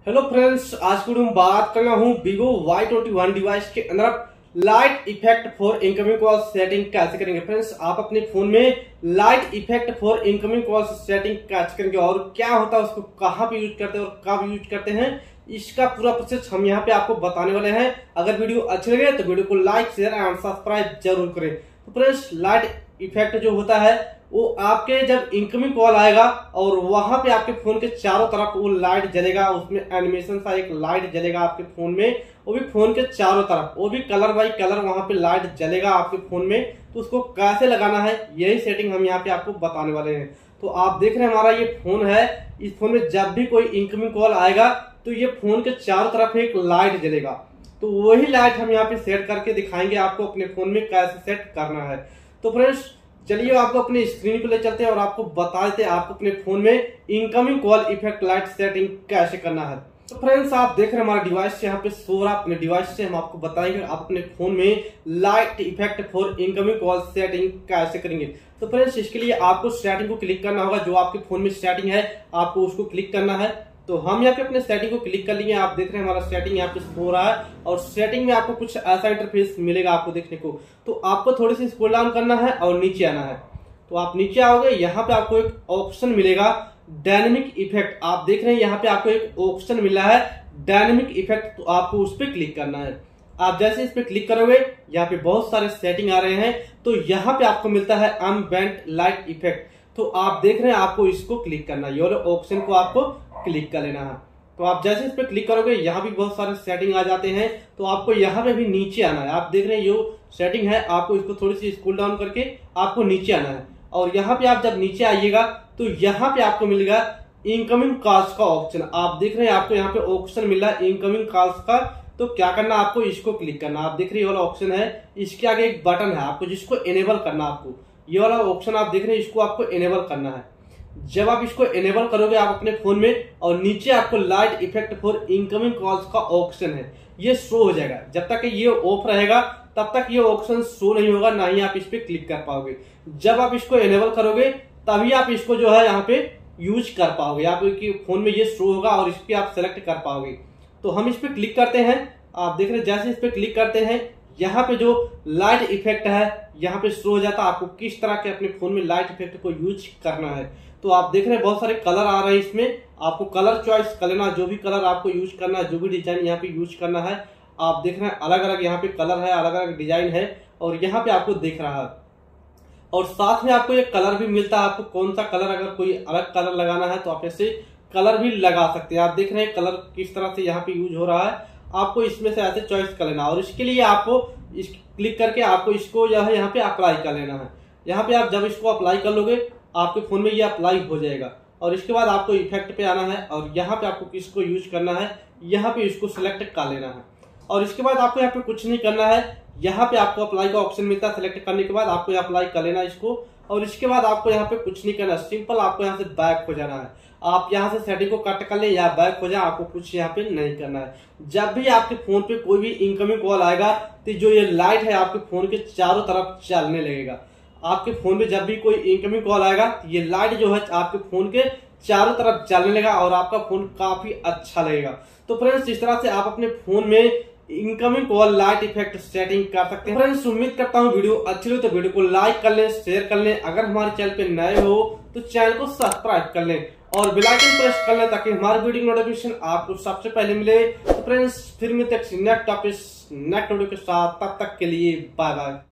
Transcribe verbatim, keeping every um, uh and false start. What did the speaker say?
Hello friends, आज की video में बात कर रहा हूँ Vivo Y twenty one device के अंदर आप light effect for incoming call setting कैसे करेंगे। फ्रेंड्स, आप अपने फोन में light effect for incoming call setting कैसे करेंगे और क्या होता है, उसको कहाँ पे यूज करते हैं और कब यूज करते हैं, इसका पूरा प्रोसेस हम यहाँ पे आपको बताने वाले हैं। अगर वीडियो अच्छी लगे तो वीडियो को लाइक शेयर एंड सब्सक्राइब जरूर करें। तो फ्रेंड्स, लाइट इफेक्ट जो होता है वो आपके जब इनकमिंग कॉल आएगा और वहां पे आपके फोन के चारों तरफ वो लाइट जलेगा, उसमें एनिमेशन सा एक लाइट जलेगा आपके फोन में, वो भी फोन के चारों तरफ, वो भी कलर बाई कलर वहां पे लाइट जलेगा आपके फोन में। तो उसको कैसे लगाना है यही सेटिंग हम यहाँ पे आपको बताने वाले हैं। तो आप देख रहे हैं हमारा ये फोन है, इस फोन में जब भी कोई इनकमिंग कॉल आएगा तो ये फोन के चारों तरफ एक लाइट जलेगा। तो वही लाइट हम यहाँ पे सेट करके दिखाएंगे आपको अपने फोन में कैसे सेट करना है। तो फ्रेंड्स, चलिए आपको अपने स्क्रीन पे ले चलते हैं और आपको बता देते हैं आपको अपने फोन में incoming call effect light setting कैसे करना है। तो फ्रेंड्स, आप देख रहे हैं हमारा डिवाइस यहाँ पे सो रहा, अपने डिवाइस से हम आपको बताएंगे आप अपने फोन में light effect for incoming call setting कैसे करेंगे। तो फ्रेंड्स, इसके लिए आपको सेटिंग को क्लिक करना होगा, जो आपके फोन में सेटिंग है आपको उसको क्लिक करना है। तो हम यहाँ पे अपने सेटिंग को क्लिक कर लिए। आप देख रहे हैं हमारा सेटिंग यहाँ पे हो रहा है और सेटिंग में आपको कुछ ऐसा इंटरफेस मिलेगा आपको देखने को। तो आपको थोड़ी सी स्क्रॉल डाउन करना है और नीचे आना है। तो आप नीचे आओगे, यहाँ पे आपको एक ऑप्शन मिलेगा डायनेमिक इफेक्ट। आप देख रहे हैं यहाँ पे आपको एक ऑप्शन मिला है डायनेमिक इफेक्ट, तो आपको उस पर क्लिक करना है। आप जैसे इस पे क्लिक करोगे यहाँ पे बहुत सारे सेटिंग आ रहे हैं। तो यहाँ पे आपको मिलता है एम्बिएंट लाइट इफेक्ट। तो आप देख रहे हैं आपको इसको क्लिक करना है, ये ऑप्शन को आपको क्लिक कर लेना है। तो आप जैसे इस पे क्लिक करोगे यहाँ भी बहुत सारे सेटिंग आ जाते हैं। तो आपको यहाँ पे भी नीचे आना है। आप देख रहे हैं जो सेटिंग है, आपको इसको थोड़ी सी स्क्रॉल डाउन करके आपको नीचे आना है और यहाँ पे आप जब नीचे आइएगा तो यहाँ पे आपको मिलेगा इनकमिंग कॉल्स का ऑप्शन। आप देख रहे हैं आपको यहाँ पे ऑप्शन मिला है इनकमिंग कॉल्स का। तो क्या करना, आपको इसको क्लिक करना। आप देख रहे हैं ये वाला ऑप्शन है, इसके आगे एक बटन है आपको जिसको एनेबल करना। आपको ये वाला ऑप्शन आप देख रहे हैं, इसको आपको एनेबल करना है। जब आप इसको एनेबल करोगे आप अपने फोन में और नीचे आपको light effect for incoming calls का ऑप्शन है, ये शो हो जाएगा। जब तक ये ऑफ रहेगा तब तक ये ऑप्शन शो नहीं होगा, ना ही आप इस पे क्लिक कर पाओगे। जब आप इसको एनेबल करोगे तभी आप इसको जो है यहाँ पे यूज कर पाओगे, आपके फोन में ये शो होगा और इस पे आप सेलेक्ट कर पाओगे। तो हम इस पे क्लिक करते हैं। आप देख रहे हैं जैसे इस पे क्लिक करते हैं यहाँ पे जो लाइट इफेक्ट है यहाँ पे शो हो जाता है आपको किस तरह के अपने फोन में लाइट इफेक्ट को यूज करना है। तो आप देख रहे हैं बहुत सारे कलर आ रहे हैं, इसमें आपको कलर चॉइस कर लेना, जो भी कलर आपको यूज करना है, जो भी डिजाइन यहाँ पे यूज करना है। आप देख रहे हैं अलग अलग यहाँ पे कलर है, अलग अलग डिजाइन है और यहाँ पे आपको दिख रहा है। और साथ में आपको ये कलर भी मिलता है, आपको कौन सा कलर, अगर कोई अलग कलर लगाना है तो आप ऐसे कलर भी लगा सकते हैं। आप देख रहे हैं कलर किस तरह से यहाँ पे यूज हो रहा है, आपको इसमें से ऐसे चॉइस कर लेना और इसके लिए आपको इस क्लिक करके आपको इसको यहाँ पे अप्लाई कर लेना है। यहाँ पे आप जब इसको अप्लाई कर लोगे आपके फोन में ये अप्लाई हो जाएगा और इसके बाद आपको इफेक्ट पे आना है और यहाँ पे आपको किसको यूज करना है, यहाँ पे इसको सिलेक्ट कर लेना है। और इसके बाद आपको यहाँ पे कुछ नहीं करना है, यहाँ पे आपको अप्लाई का ऑप्शन मिलता है। सिलेक्ट करने के बाद आपको अप्लाई कर लेना इसको और इसके बाद आपको यहाँ पे कुछ नहीं करना, सिंपल आपको यहाँ से बैक हो जाना है। आप यहाँ से सेटिंग को कट कर ले या बैक हो जाए, आपको कुछ यहाँ पे नहीं करना है। जब भी आपके फोन पे कोई भी इनकमिंग कॉल आएगा तो जो ये लाइट है आपके फोन के चारों तरफ चलने लगेगा। आपके फोन में जब भी कोई इनकमिंग कॉल आएगा ये लाइट जो है आपके फोन के चारों तरफ चलने लगेगा और आपका फोन काफी अच्छा लगेगा। तो फ्रेंड्स, इस तरह से आप अपने फोन में incoming call light effect setting कर सकते हैं। फ्रेंड्स, उम्मीद करता हूँ वीडियो अच्छी लगी तो वीडियो को लाइक कर लें, शेयर कर लें। अगर हमारे चैनल पे नए हो तो चैनल को सब्सक्राइब कर लें और बेल आइकन प्रेस कर लें ताकि हमारी वीडियो नोटिफिकेशन आपको सबसे पहले मिले। तो फ्रेंड्स, फिर मिलते हैं नेक्स्ट टॉपिक नेक्स्ट वीडियो के साथ, तब तक के लिए बाय बाय।